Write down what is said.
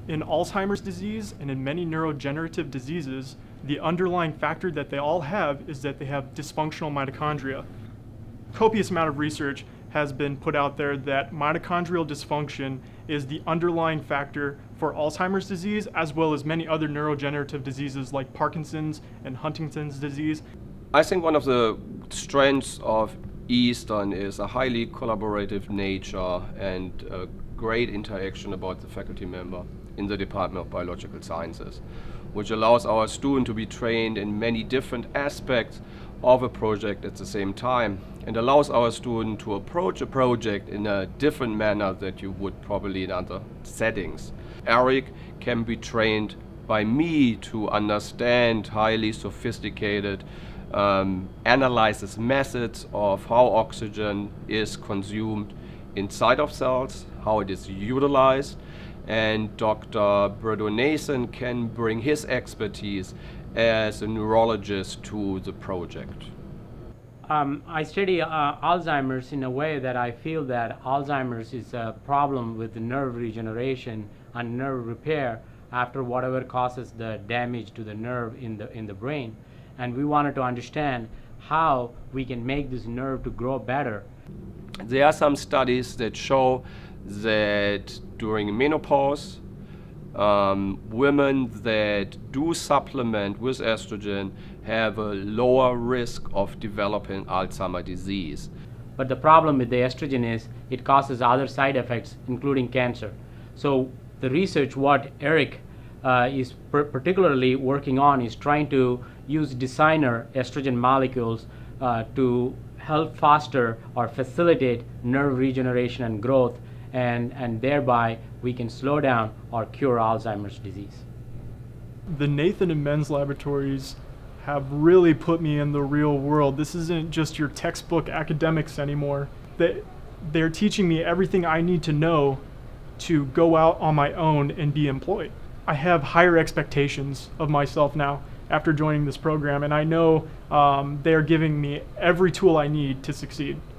In Alzheimer's disease and in many neurodegenerative diseases, the underlying factor that they all have is that they have dysfunctional mitochondria. Copious amount of research has been put out there that mitochondrial dysfunction is the underlying factor for Alzheimer's disease, as well as many other neurodegenerative diseases like Parkinson's and Huntington's disease. I think one of the strengths of Eastern is a highly collaborative nature and a great interaction about the faculty member in the Department of Biological Sciences, which allows our student to be trained in many different aspects of a project at the same time, and allows our student to approach a project in a different manner that you would probably in other settings. Eric can be trained by me to understand highly sophisticated analysis methods of how oxygen is consumed inside of cells, how it is utilized, and Dr. Britto Nathan can bring his expertise as a neurologist to the project. I study Alzheimer's in a way that I feel that Alzheimer's is a problem with the nerve regeneration and nerve repair after whatever causes the damage to the nerve in the brain. And we wanted to understand how we can make this nerve to grow better. There are some studies that show that during menopause, women that do supplement with estrogen have a lower risk of developing Alzheimer's disease. But the problem with the estrogen is it causes other side effects, including cancer. So the research what Eric is particularly working on is trying to use designer estrogen molecules to help foster or facilitate nerve regeneration and growth, and thereby we can slow down or cure Alzheimer's disease. The Nathan and Menze laboratories have really put me in the real world. This isn't just your textbook academics anymore. They're teaching me everything I need to know to go out on my own and be employed. I have higher expectations of myself now after joining this program, and I know they're giving me every tool I need to succeed.